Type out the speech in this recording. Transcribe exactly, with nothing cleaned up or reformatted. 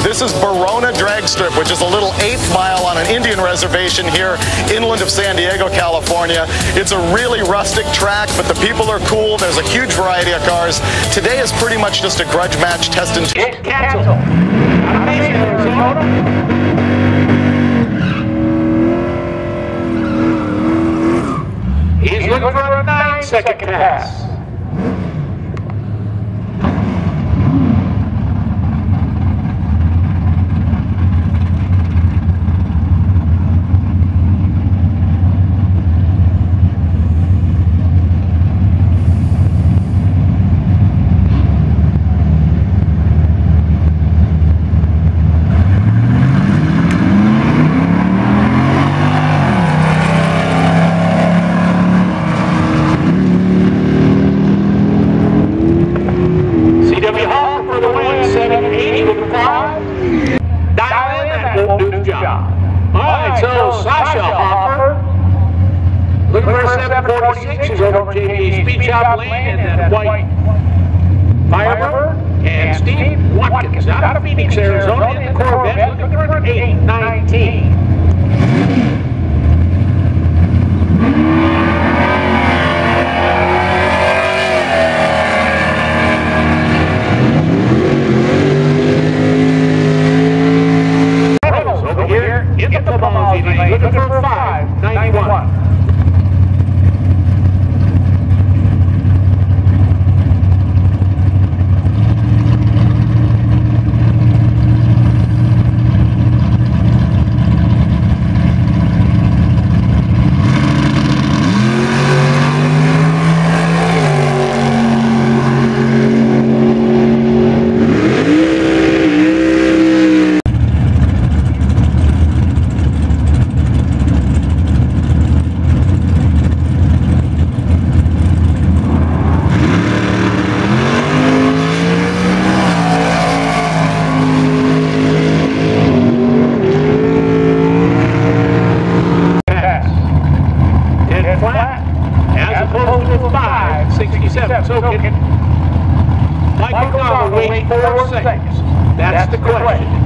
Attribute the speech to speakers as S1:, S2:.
S1: This is Barona drag strip, which is a little eighth mile on an Indian reservation here inland of San Diego, California. It's a really rustic track, but the people are cool. There's a huge variety of cars. Today is pretty much just a grudge match test and...
S2: Cancel. He's looking for a nine second pass. Alright, so Sasha Hopper, looking for a seven forty-six, is over J P Speed Shop Lane and then White Firebird, and Steve Watkins out of Phoenix, Arizona, in the Corvette, looking for an eight nineteen. In the limousine, looking for five ninety-one. five sixty-seven. So can Michael Donald wait four seconds? That's the question.